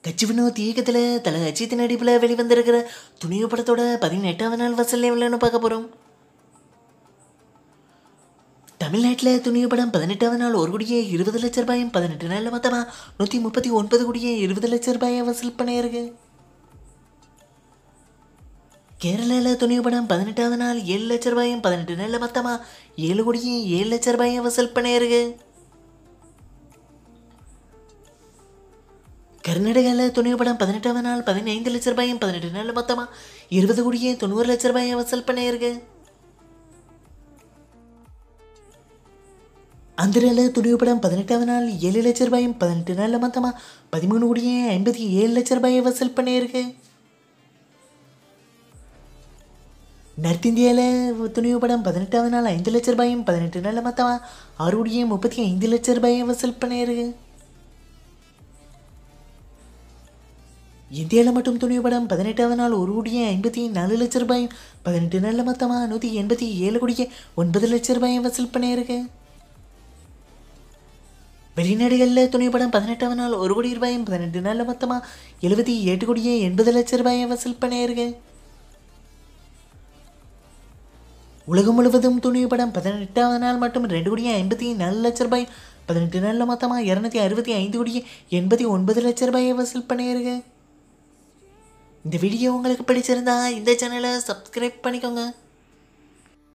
கட்சி வினோத் இயக்கத்தில் தல அஜித் நடிப்பில் வெளிவந்திருக்கிற துணிவு படத்தோட 18வது நாள் வசூல் எவ்வளோன்னு பார்க்க போகிறோம். தமிழ்நாட்டில் துணிவு படம் 18வது நாள் 1,20,00,000 ரூபாயும் 18 நாளில் மொத்தமாக 139,20,00,000 ரூபாயை வசூல் பண்ணியிருக்கு. கேரளாவில் துணிவு படம் 18வது நாள் 7 லட்சம் ரூபாயும் 18 நாளில் மொத்தமாக 7,07,00,000 ரூபாயை வசூல் பண்ணியிருக்கு. கர்நாடகாவில் துணிவு படம் 18வது நாள் 15 லட்சம் ரூபாயும் 18 நாளில் மொத்தமாக 20,90,00,000 ரூபாயை வசூல் பண்ணியிருக்கு. ஆந்திராவில் துணிவு படம் 18வது நாள் 7 லட்சம் ரூபாயும் 18 நாளில் மொத்தமாக 13,57,00,000 ரூபாயை வசூல் பண்ணியிருக்கு. நார்த் இந்தியாவில் துணிவு படம் 18வது நாள் 5 லட்சம் ரூபாயும் 18 நாளில் மொத்தமாக 6,35,00,000 ரூபாயை வசூல் பண்ணியிருக்கு. இந்தியாவில் மட்டும் துணிவு படம் 18வது நாள் 1,54,00,000 ரூபாயும் 18 நாளில் மொத்தமாக 187,09,00,000 ரூபாயை வசூல் பண்ணியிருக்கு. வெளிநாடுகளில் துணிவு படம் 18வது நாள் 1 கோடி ரூபாயும் 18 நாளில் மொத்தமாக 78,80,00,000 ரூபாயை வசூல் பண்ணியிருக்கு. உலகம் முழுவதும் துணிவு படம் 18வது நாள் மட்டும் 2,54,00,000 ரூபாய் 18 நாளில் மொத்தமாக 265,89,00,000 ரூபாயை வசூல் பண்ணியிருக்கு. இந்த வீடியோ உங்களுக்கு பிடிச்சிருந்தா இந்த சேனலை சப்ஸ்கிரைப் பண்ணிக்கோங்க.